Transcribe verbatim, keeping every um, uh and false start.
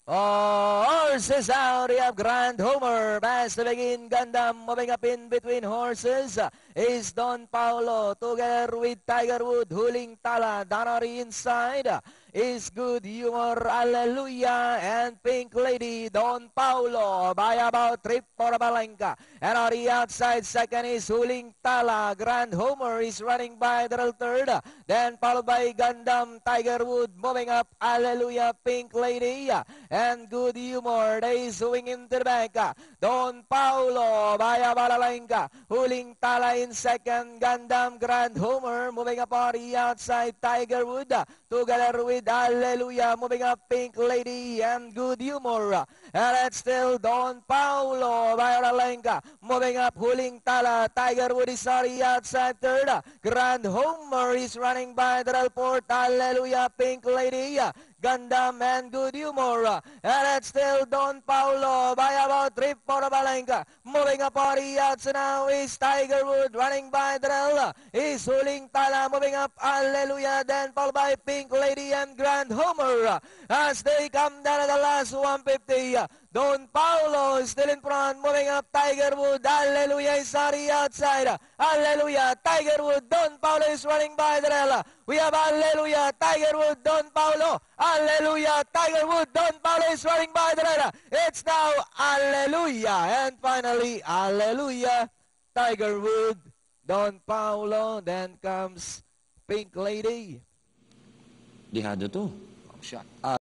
Oh, horses out. We have Grand Homer. Pass to begin. Gundam moving up in between horses is Don Paulo together with Tiger Wood. Huling Tala. Danari inside is Good Humor. Hallelujah. And Pink Lady. Don Paulo by about trip for Balenka. And on the outside second is Huling Tala. Grand Homer is running by the third. Then followed by Gundam. Tiger Wood moving up. Hallelujah. Pink Lady. And Good Humor, they swing into the back. Don Paulo, Baya Balalenka, Huling Tala in second. Gundam Grand Homer, moving up on the outside. Tiger Wood, together with Hallelujah, moving up Pink Lady and Good Humor. And it's still Don Paulo, Baya Balalenka, moving up Huling Tala. Tiger Wood is on the outside third. Grand Homer is running by the fourth. Hallelujah, Pink Lady. Gundam and Good Humor. And it's still Don Paulo by about three for Balenka. Moving up on the outside now is Tiger Wood running by Drell. Is Huling Tala moving up. Hallelujah. Then followed by Pink Lady and Grand Homer. As they come down at the last one fifty. Don Paulo is still in front, moving up Tiger Wood. Hallelujah is on the outside. Hallelujah. Tiger Wood. Don Paulo is running by Drell. We have Hallelujah. Tiger Wood. Don Paulo. Hallelujah. Tiger Wood. Don Paulo is running by Drell. It's now Hallelujah. And finally, Hallelujah. Tiger Wood. Don Paulo. Then comes Pink Lady. Dihado to. Shot.